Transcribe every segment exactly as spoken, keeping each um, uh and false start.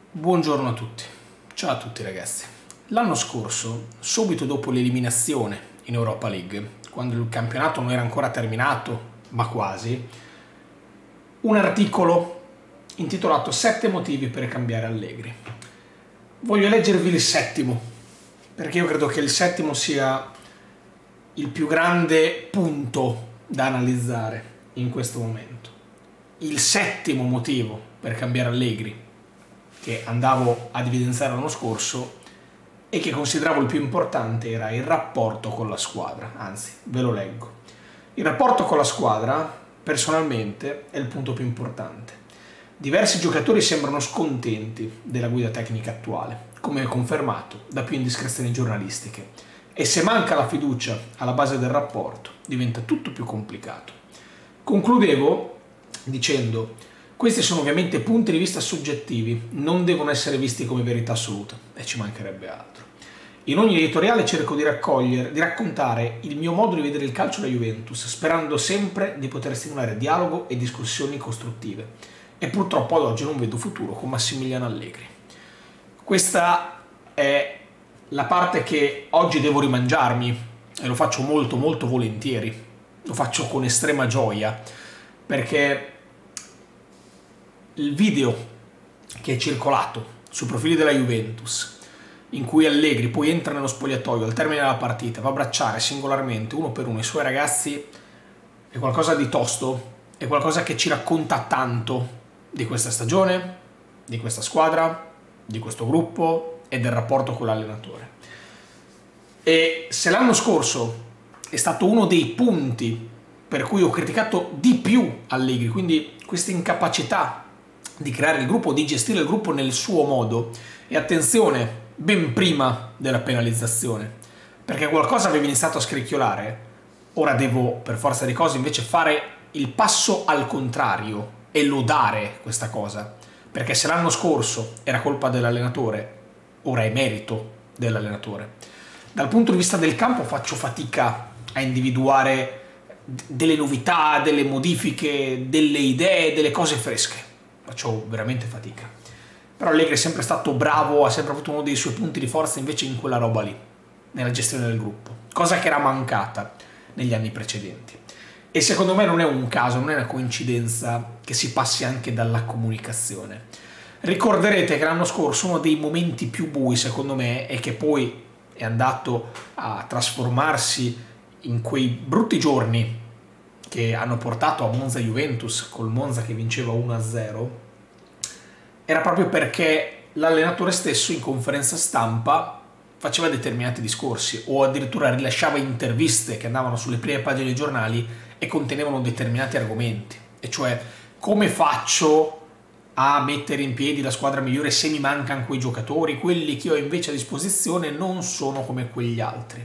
Buongiorno a tutti, ciao a tutti ragazzi. L'anno scorso, subito dopo l'eliminazione in Europa League, quando il campionato non era ancora terminato, ma quasi, un articolo intitolato sette motivi per cambiare Allegri. Voglio leggervi il settimo, perché io credo che il settimo sia il più grande punto da analizzare in questo momento. Il settimo motivo per cambiare Allegri, che andavo ad evidenziare l'anno scorso e che consideravo il più importante, era il rapporto con la squadra. Anzi, ve lo leggo. Il rapporto con la squadra, personalmente, è il punto più importante. Diversi giocatori sembrano scontenti della guida tecnica attuale, come confermato da più indiscrezioni giornalistiche, e se manca la fiducia alla base del rapporto diventa tutto più complicato. Concludevo dicendo: questi sono ovviamente punti di vista soggettivi, non devono essere visti come verità assoluta, e ci mancherebbe altro. In ogni editoriale cerco di raccogliere, di raccontare il mio modo di vedere il calcio da Juventus, sperando sempre di poter stimolare dialogo e discussioni costruttive. E purtroppo ad oggi non vedo futuro con Massimiliano Allegri. Questa è la parte che oggi devo rimangiarmi, e lo faccio molto molto volentieri, lo faccio con estrema gioia, perché il video che è circolato sui profili della Juventus, in cui Allegri poi entra nello spogliatoio al termine della partita, va a abbracciare singolarmente uno per uno i suoi ragazzi, è qualcosa di tosto, è qualcosa che ci racconta tanto di questa stagione, di questa squadra, di questo gruppo e del rapporto con l'allenatore. E se l'anno scorso è stato uno dei punti per cui ho criticato di più Allegri, quindi questa incapacità di creare il gruppo, di gestire il gruppo nel suo modo, e attenzione, ben prima della penalizzazione, perché qualcosa aveva iniziato a scricchiolare, ora devo per forza di cose invece fare il passo al contrario e lodare questa cosa, perché se l'anno scorso era colpa dell'allenatore, ora è merito dell'allenatore. Dal punto di vista del campo faccio fatica a individuare delle novità, delle modifiche, delle idee, delle cose fresche. Faccio veramente fatica. Però Allegri è sempre stato bravo, ha sempre avuto uno dei suoi punti di forza invece in quella roba lì, nella gestione del gruppo, cosa che era mancata negli anni precedenti. E secondo me non è un caso, non è una coincidenza che si passi anche dalla comunicazione. Ricorderete che l'anno scorso uno dei momenti più bui secondo me, e che poi è andato a trasformarsi in quei brutti giorni che hanno portato a Monza Juventus, col Monza che vinceva uno a zero, era proprio perché l'allenatore stesso in conferenza stampa faceva determinati discorsi o addirittura rilasciava interviste che andavano sulle prime pagine dei giornali e contenevano determinati argomenti, e cioè: come faccio a mettere in piedi la squadra migliore se mi mancano quei giocatori, quelli che ho invece a disposizione non sono come quegli altri.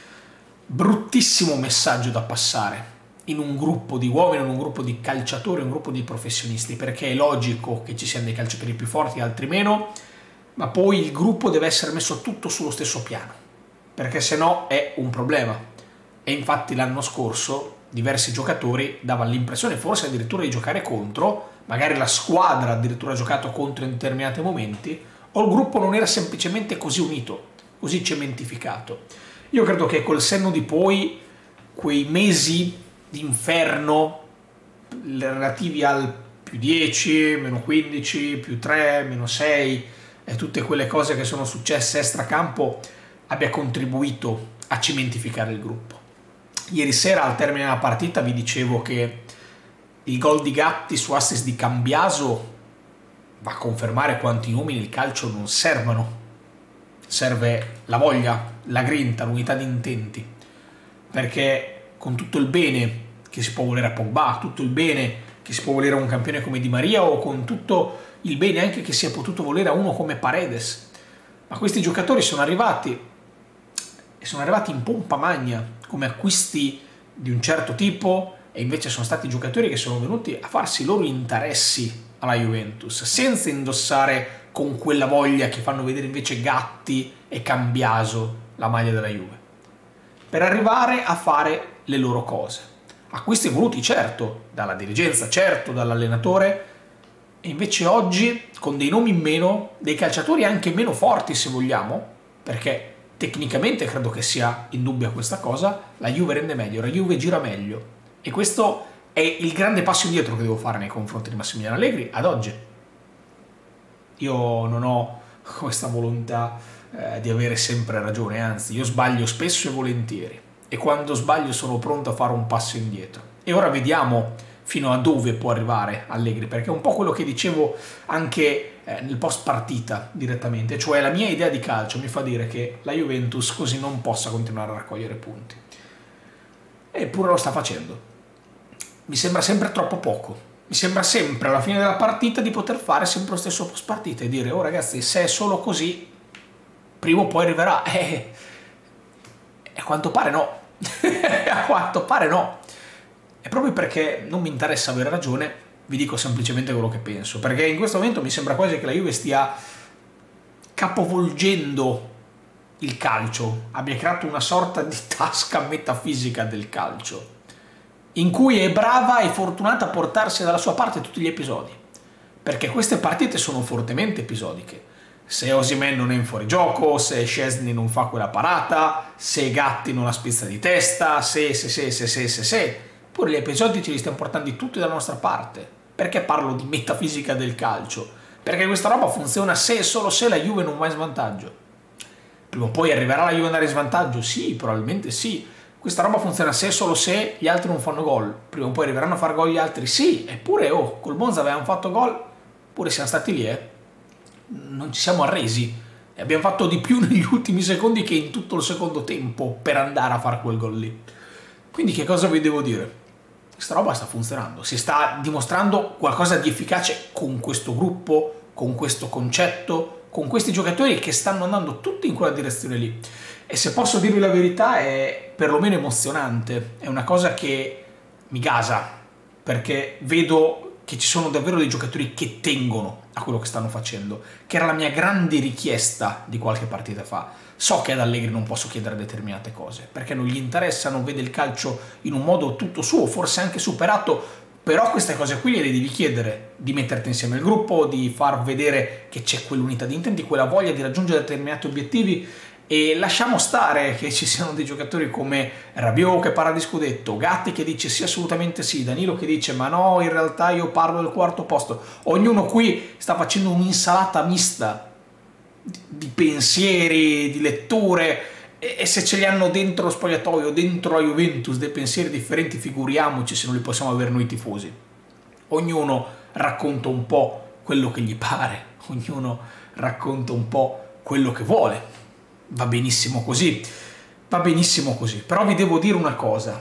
Bruttissimo messaggio da passare in un gruppo di uomini, in un gruppo di calciatori, in un gruppo di professionisti, perché è logico che ci siano dei calciatori più forti e altri meno, ma poi il gruppo deve essere messo tutto sullo stesso piano, perché se no è un problema. E infatti l'anno scorso diversi giocatori davano l'impressione forse addirittura di giocare contro, magari la squadra addirittura ha giocato contro in determinati momenti, o il gruppo non era semplicemente così unito, così cementificato. Io credo che col senno di poi quei mesi d'inferno relativi al più dieci, meno quindici, più tre, meno sei e tutte quelle cose che sono successe extracampo abbia contribuito a cementificare il gruppo. Ieri sera al termine della partita vi dicevo che il gol di Gatti su assist di Cambiaso va a confermare quanti uomini il calcio non servono. Serve la voglia, la grinta, l'unità di intenti, perché con tutto il bene che si può volere a Pogba, tutto il bene che si può volere a un campione come Di Maria, o con tutto il bene anche che si è potuto volere a uno come Paredes, ma questi giocatori sono arrivati e sono arrivati in pompa magna come acquisti di un certo tipo, e invece sono stati giocatori che sono venuti a farsi i loro interessi alla Juventus senza indossare con quella voglia che fanno vedere invece Gatti e Cambiaso la maglia della Juve, per arrivare a fare le loro cose. Acquisti voluti certo dalla dirigenza, certo dall'allenatore, E invece oggi, con dei nomi in meno, dei calciatori anche meno forti se vogliamo, perché tecnicamente credo che sia indubbia questa cosa, la Juve rende meglio, la Juve gira meglio. E questo è il grande passo indietro che devo fare nei confronti di Massimiliano Allegri ad oggi. Io non ho questa volontà eh, di avere sempre ragione, anzi io sbaglio spesso e volentieri, e quando sbaglio sono pronto a fare un passo indietro. E ora vediamo fino a dove può arrivare Allegri, perché è un po' quello che dicevo anche eh, nel post partita direttamente, cioè la mia idea di calcio mi fa dire che la Juventus così non possa continuare a raccogliere punti. Eppure lo sta facendo. Mi sembra sempre troppo poco. Mi sembra sempre alla fine della partita di poter fare sempre lo stesso post partita e dire: oh ragazzi, se è solo così prima o poi arriverà. E eh, a quanto pare no. A quanto pare no. E proprio perché non mi interessa avere ragione, vi dico semplicemente quello che penso, perché in questo momento mi sembra quasi che la Juve stia capovolgendo il calcio, abbia creato una sorta di tasca metafisica del calcio, in cui è brava e fortunata a portarsi dalla sua parte tutti gli episodi, perché queste partite sono fortemente episodiche. Se Osimhen non è in fuorigioco, se Szczesny non fa quella parata, se Gatti non la spizza di testa, se, se, se, se, se, se, se. Pure gli episodi ce li stiamo portando tutti dalla nostra parte. Perché parlo di metafisica del calcio? Perché questa roba funziona se e solo se la Juve non va in svantaggio. Prima o poi arriverà la Juve ad andare in svantaggio? Sì, probabilmente sì. Questa roba funziona se e solo se gli altri non fanno gol. Prima o poi arriveranno a fare gol gli altri? Sì, eppure oh, col Monza avevamo fatto gol, pure siamo stati lì, eh. Non ci siamo arresi. E abbiamo fatto di più negli ultimi secondi che in tutto il secondo tempo per andare a fare quel gol lì. Quindi che cosa vi devo dire? Questa roba sta funzionando, si sta dimostrando qualcosa di efficace con questo gruppo, con questo concetto, con questi giocatori che stanno andando tutti in quella direzione lì. E se posso dirvi la verità è perlomeno emozionante, è una cosa che mi gasa, perché vedo che ci sono davvero dei giocatori che tengono a quello che stanno facendo, che era la mia grande richiesta di qualche partita fa. So che ad Allegri non posso chiedere determinate cose, perché non gli interessa, non vede il calcio in un modo tutto suo, forse anche superato, però queste cose qui le devi chiedere, di metterti insieme al gruppo, di far vedere che c'è quell'unità di intenti, quella voglia di raggiungere determinati obiettivi. E lasciamo stare che ci siano dei giocatori come Rabiot che parla di scudetto, Gatti che dice sì assolutamente sì, Danilo che dice ma no in realtà io parlo del quarto posto. Ognuno qui sta facendo un'insalata mista di pensieri, di letture, e se ce li hanno dentro lo spogliatoio, dentro la Juventus, dei pensieri differenti, figuriamoci se non li possiamo avere noi tifosi. Ognuno racconta un po' quello che gli pare, ognuno racconta un po' quello che vuole. Va benissimo così, va benissimo così, però vi devo dire una cosa.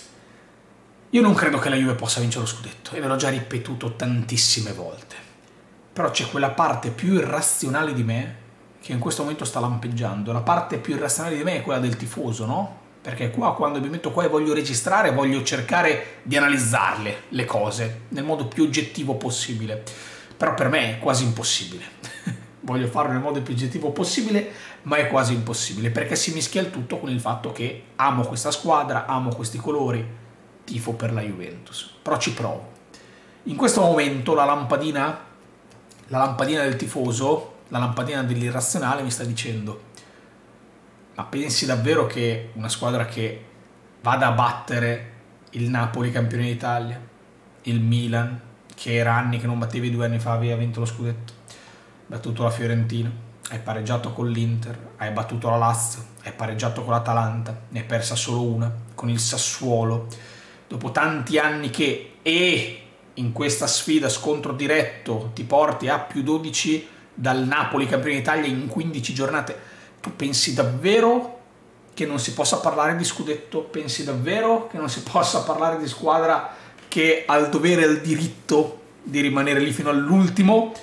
Io non credo che la Juve possa vincere lo scudetto, e ve l'ho già ripetuto tantissime volte. Però c'è quella parte più irrazionale di me che in questo momento sta lampeggiando. La parte più irrazionale di me è quella del tifoso, no? Perché qua, quando mi metto qua e voglio registrare, voglio cercare di analizzarle, le cose, nel modo più oggettivo possibile. Però per me è quasi impossibile. Voglio farlo nel modo più oggettivo possibile, ma è quasi impossibile, perché si mischia il tutto con il fatto che amo questa squadra, amo questi colori, tifo per la Juventus. Però ci provo. In questo momento la lampadina, la lampadina del tifoso, la lampadina dell'irrazionale mi sta dicendo: ma pensi davvero che una squadra che vada a battere il Napoli campione d'Italia, il Milan, che era anni che non battevi, due anni fa aveva vinto lo scudetto, battuto la Fiorentina, hai pareggiato con l'Inter, hai battuto la Lazio, hai pareggiato con l'Atalanta, ne hai persa solo una con il Sassuolo, dopo tanti anni che e in questa sfida scontro diretto ti porti a più dodici dal Napoli campione d'Italia in quindici giornate. Tu pensi davvero che non si possa parlare di scudetto? Pensi davvero che non si possa parlare di squadra che ha il dovere e il diritto di rimanere lì fino all'ultimo?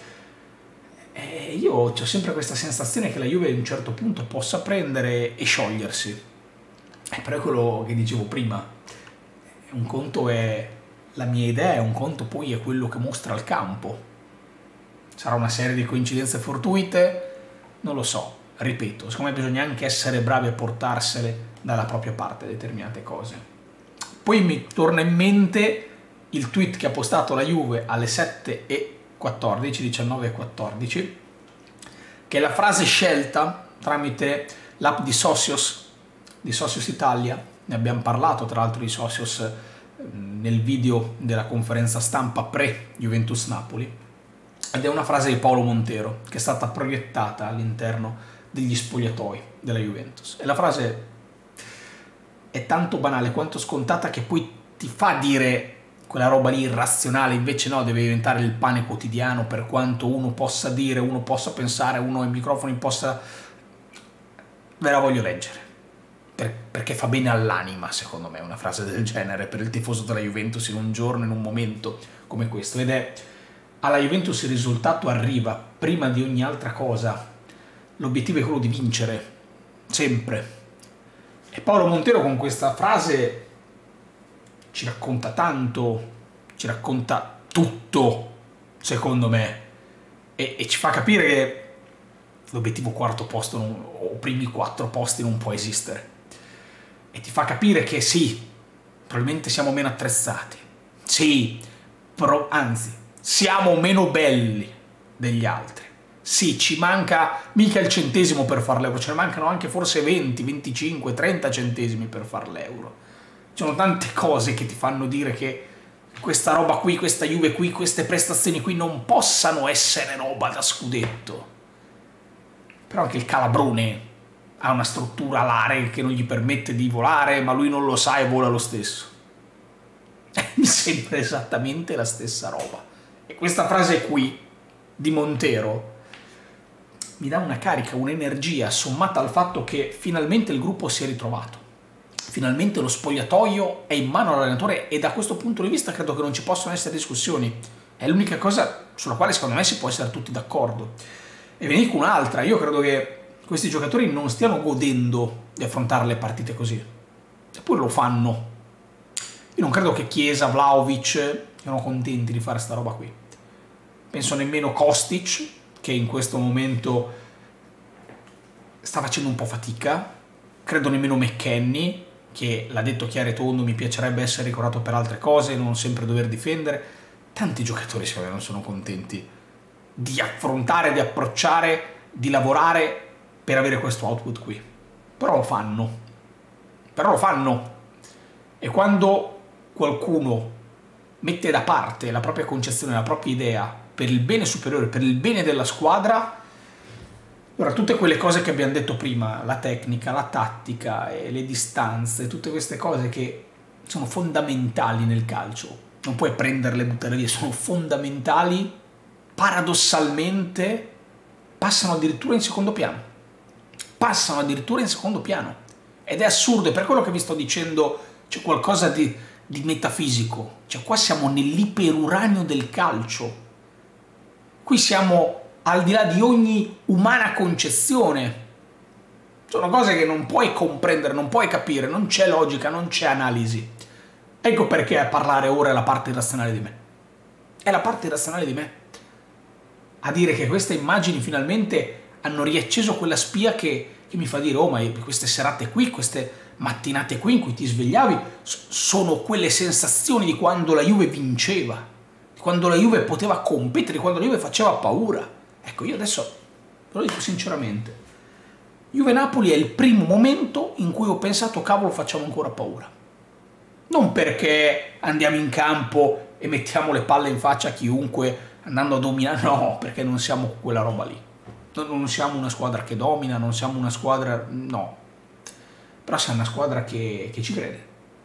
E io ho sempre questa sensazione che la Juve a un certo punto possa prendere e sciogliersi. E però è quello che dicevo prima. Un conto è la mia idea, un conto poi è quello che mostra il campo. Sarà una serie di coincidenze fortuite? Non lo so. Ripeto, secondo me bisogna anche essere bravi a portarsele dalla propria parte determinate cose. Poi mi torna in mente il tweet che ha postato la Juve alle sette e quattordici, diciannove e quattordici, che è la frase scelta tramite l'app di Socios, di Socios Italia. Ne abbiamo parlato tra l'altro di Socios nel video della conferenza stampa pre-Juventus Napoli, ed è una frase di Paolo Montero che è stata proiettata all'interno degli spogliatoi della Juventus. E la frase è tanto banale quanto scontata che poi ti fa dire quella roba lì irrazionale, invece no, deve diventare il pane quotidiano, per quanto uno possa dire, uno possa pensare, uno ai microfoni possa... Ve la voglio leggere, per, perché fa bene all'anima, secondo me, una frase del genere per il tifoso della Juventus in un giorno, in un momento come questo. Ed è: alla Juventus il risultato arriva prima di ogni altra cosa, l'obiettivo è quello di vincere, sempre. E Paolo Montero con questa frase ci racconta tanto, ci racconta tutto, secondo me, e, e ci fa capire che l'obiettivo quarto posto non, o primi quattro posti non può esistere, e ti fa capire che sì, probabilmente siamo meno attrezzati, sì, però, anzi, siamo meno belli degli altri, sì, ci manca mica il centesimo per fare l'euro, ce ne mancano anche forse venti, venticinque, trenta centesimi per fare l'euro. Ci sono tante cose che ti fanno dire che questa roba qui, questa Juve qui, queste prestazioni qui non possano essere roba da scudetto. Però anche il Calabrone ha una struttura alare che non gli permette di volare, ma lui non lo sa e vola lo stesso. Mi sembra esattamente la stessa roba. E questa frase qui di Montero mi dà una carica, un'energia, sommata al fatto che finalmente il gruppo si è ritrovato. Finalmente lo spogliatoio è in mano all'allenatore, e da questo punto di vista credo che non ci possano essere discussioni. È l'unica cosa sulla quale secondo me si può essere tutti d'accordo. E ve ne dico un'altra: io credo che questi giocatori non stiano godendo di affrontare le partite così, eppure lo fanno. Io non credo che Chiesa, Vlahovic siano contenti di fare sta roba qui. Penso nemmeno Kostic, che in questo momento sta facendo un po' fatica. Credo nemmeno McKennie, che l'ha detto chiaro e tondo: mi piacerebbe essere ricordato per altre cose, non sempre dover difendere. Tanti giocatori secondo me non sono contenti di affrontare, di approcciare, di lavorare per avere questo output qui. Però lo fanno. Però lo fanno. E quando qualcuno mette da parte la propria concezione, la propria idea per il bene superiore, per il bene della squadra, allora tutte quelle cose che abbiamo detto prima, la tecnica, la tattica, e le distanze, tutte queste cose che sono fondamentali nel calcio, non puoi prenderle e buttarle via, sono fondamentali, paradossalmente passano addirittura in secondo piano. Passano addirittura in secondo piano. Ed è assurdo, è per quello che vi sto dicendo c'è qualcosa di, di metafisico. Cioè qua siamo nell'iperuranio del calcio. Qui siamo al di là di ogni umana concezione. Sono cose che non puoi comprendere, non puoi capire, non c'è logica, non c'è analisi. Ecco perché a parlare ora è la parte irrazionale di me. È la parte irrazionale di me. A dire che queste immagini finalmente hanno riacceso quella spia che, che mi fa dire: oh, ma queste serate qui, queste mattinate qui in cui ti svegliavi, sono quelle sensazioni di quando la Juve vinceva, di quando la Juve poteva competere, di quando la Juve faceva paura. Ecco, io adesso ve lo dico sinceramente, Juve-Napoli è il primo momento in cui ho pensato: cavolo, facciamo ancora paura. Non perché andiamo in campo e mettiamo le palle in faccia a chiunque andando a dominare, no, perché non siamo quella roba lì. Non siamo una squadra che domina, non siamo una squadra... no. Però siamo una squadra che, che ci crede.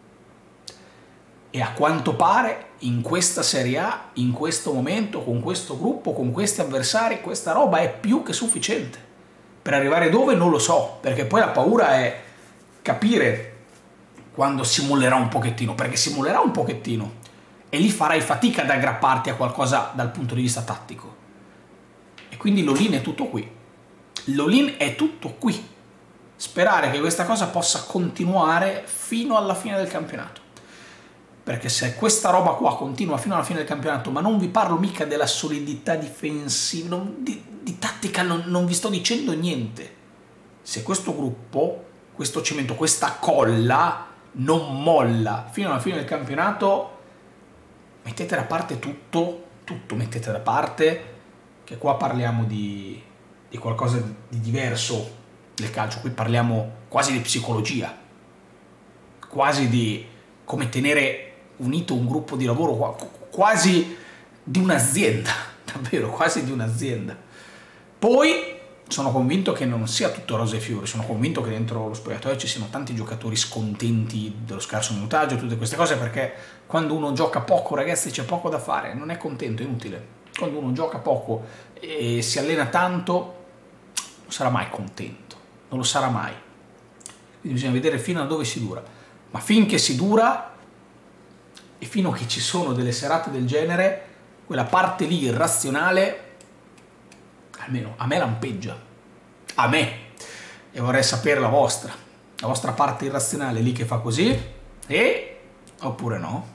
E a quanto pare in questa Serie A, in questo momento, con questo gruppo, con questi avversari, questa roba è più che sufficiente. Per arrivare dove non lo so, perché poi la paura è capire quando simulerà un pochettino, perché simulerà un pochettino e lì farai fatica ad aggrapparti a qualcosa dal punto di vista tattico. E quindi l'all-in è tutto qui. L'all-in è tutto qui. Sperare che questa cosa possa continuare fino alla fine del campionato. Perché se questa roba qua continua fino alla fine del campionato, ma non vi parlo mica della solidità difensiva, non, di, di tattica non, non vi sto dicendo niente. Se questo gruppo, questo cemento, questa colla non molla fino alla fine del campionato, mettete da parte tutto tutto mettete da parte, che qua parliamo di, di qualcosa di diverso del calcio, qui parliamo quasi di psicologia, quasi di come tenere unito un gruppo di lavoro, quasi di un'azienda, davvero, quasi di un'azienda. Poi sono convinto che non sia tutto rose e fiori, sono convinto che dentro lo spogliatoio ci siano tanti giocatori scontenti dello scarso minutaggio, tutte queste cose, perché quando uno gioca poco, ragazzi, c'è poco da fare, non è contento, è inutile. Quando uno gioca poco e si allena tanto, non sarà mai contento, non lo sarà mai. Quindi bisogna vedere fino a dove si dura. Ma finché si dura e fino a che ci sono delle serate del genere, quella parte lì irrazionale, almeno a me lampeggia, a me, e vorrei sapere la vostra, la vostra parte irrazionale lì che fa così, e oppure no.